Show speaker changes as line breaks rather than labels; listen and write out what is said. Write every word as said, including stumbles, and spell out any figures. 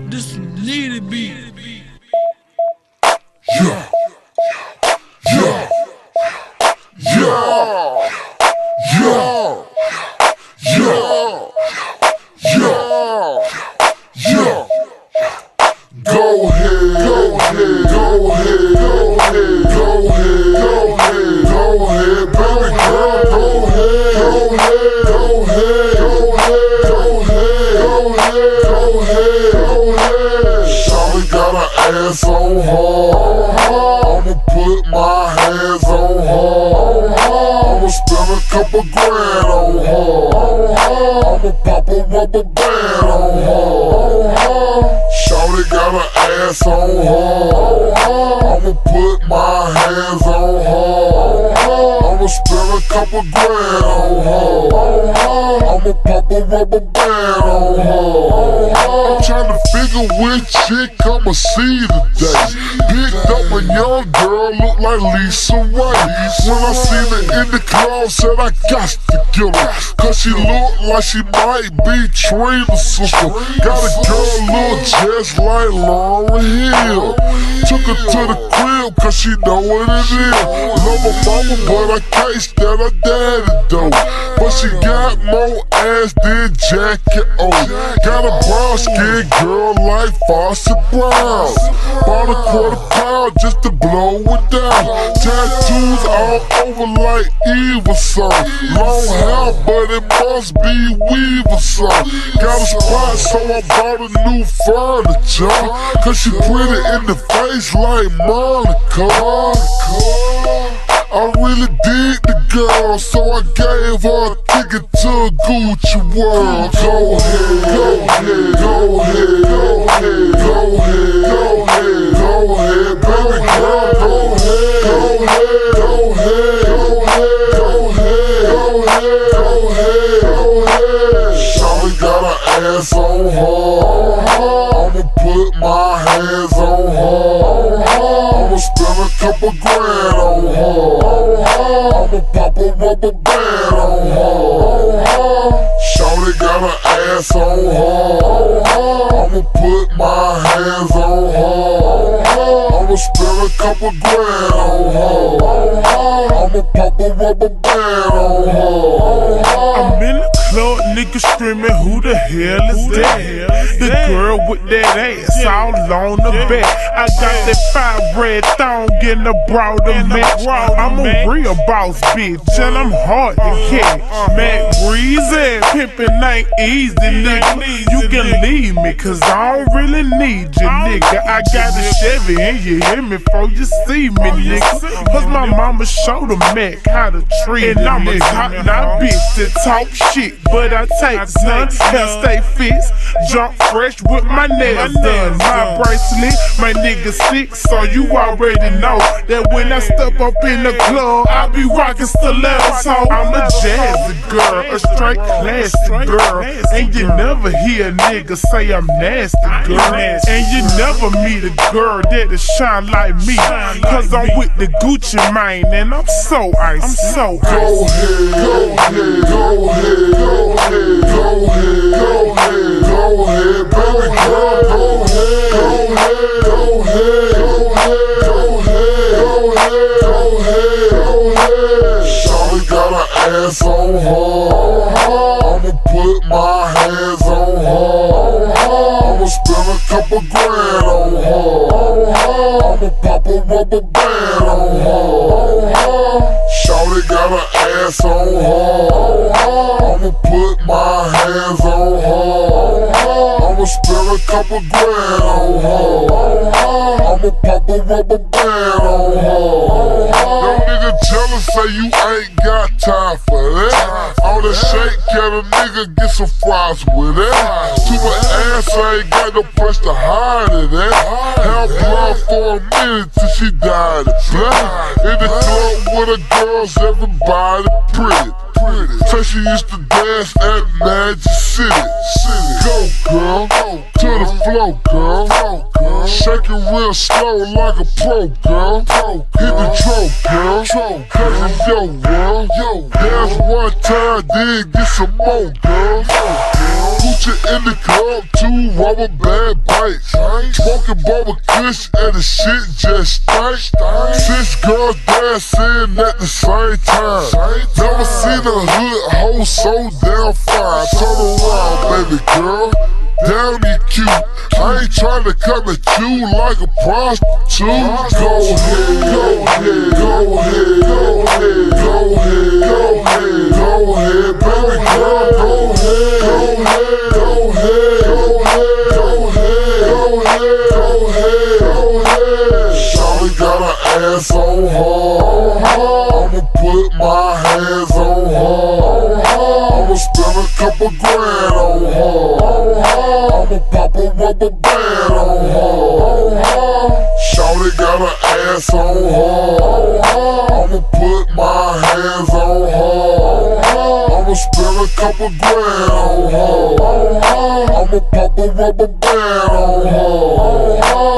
This needed beat.
Yeah. Yeah. Yeah. Yeah. Yeah. Yeah. Yeah. Go ahead. Go ahead. Go ahead. Go ahead. Go ahead. Go ahead. Go ahead, baby girl. Go ahead. Go ahead. Go ahead. Go ahead. Go ahead. Go ahead. Go ahead. Shawty got her ass on hard. I'ma put my hands on her. I'ma spend a couple grand on her. I'ma pop a rubber band on her. Shawty got her ass on her. I'ma put my hands on her. I'ma spend a couple grand on her. I'ma pop a rubber band on her. I'm tryna figure which chick I'ma see today. Picked up a young girl, look like Lisa Ray. When I seen her in the club, said I got to get her, cause she look like she might be Trina's sister. Got a girl look just like Lauryn Hill. Took her to the crib cause she know what it is. Love her mama but I can't stand her daddy though. But she got more ass than Jackie O. Got a brown skin girl like Fawcett Brown. Bought a quarter pound just to blow it down. Tattoos all over like Eva song. Long hair but it must be Weaver song. Got a spot so I bought a new furniture, cause she pretty in the face like Monica. I really dig the girl, so I gave her a ticket to Gucci World. Go ahead, go ahead, go ahead, go ahead, go ahead, go ahead, go ahead, baby girl, go ahead, go ahead, go ahead, go ahead, go ahead, go ahead, go ahead. Shawty got her ass on her. I'ma put my hands on her. I'ma spend a couple grand on her. I'ma pop a rubber band on her. Shawty got her ass on her. I'ma put my hands on her. I'ma spend a couple grand on her. I'ma pop a rubber band on her.
I'm in the club, niggas screaming, who the hell is that? The girl with that ass all on the back. I got that fire red thong in the broader match. I'm a real boss bitch and I'm hard to catch. Mac Breezy, pimpin' ain't easy, nigga. You can leave me cause I don't really need you, nigga. I got a Chevy and you hear me before you see me, nigga. Cause my mama showed a Mac how to treat a nigga. And I'm a top notch bitch that talk shit, but I take none. Hair stay fixed, jump fresh with my nails done. My bracelet, my nigga sick, so you already know that when I step up in the club, I be rockin' stilettos. So I'm a jazzy girl, a straight classy girl, and you never hear a nigga say I'm nasty, girl. And you never meet a girl that'll shine like me, cause I'm with the Gucci mane, and I'm so icy, I'm so icy.
Go ahead, go ahead, go ahead, go ahead, go ahead, go ahead, go ahead, baby girl, go ahead, go ahead, go ahead, go ahead, go ahead, go ahead, go ahead. Shawty got her ass on her. I'ma put my hands on her. I'ma spend a couple grand on her. I'ma pop a rubber band on her. Shawty got her ass on her. I'ma put my hands on her. I'ma spend a couple grand on her. I'ma pop a rubber band on her. Them nigga jealous say you ain't got time for that. All that shake can a nigga get some fries with that. Too much ass, I ain't got no place to hide it at. Held blood for a minute till she died of blood. In the club with the girls, everybody pretty. Say she used to dance at Magic City. Go girl, to the flow girl. Shake it real slow like a pro, girl. Hit the throat, girl. Cause it's your world. Dance one time, then get some more, girl. Put you in the club, two rubber bad bites. Smoking bubble kush and the shit just stank. Six girls dancing at the same time. Never seen a hood hoe so damn fine. Turn around, baby girl. Damn, you cute. I ain't tryna come at you like a prostitute. Go ahead, go ahead, go ahead, go ahead, go ahead, go ahead, go ahead, baby girl, go ahead, go ahead, go ahead, go ahead, go ahead, go ahead, go ahead. Shawty got her ass on her. I'ma put my hands on her. I'ma spend a couple grand on her. I'ma pop a rubber band on her. Shawty got her ass on her. I'ma put my hands on her. I'ma spend a couple grand on her. I'ma pop a rubber band on her.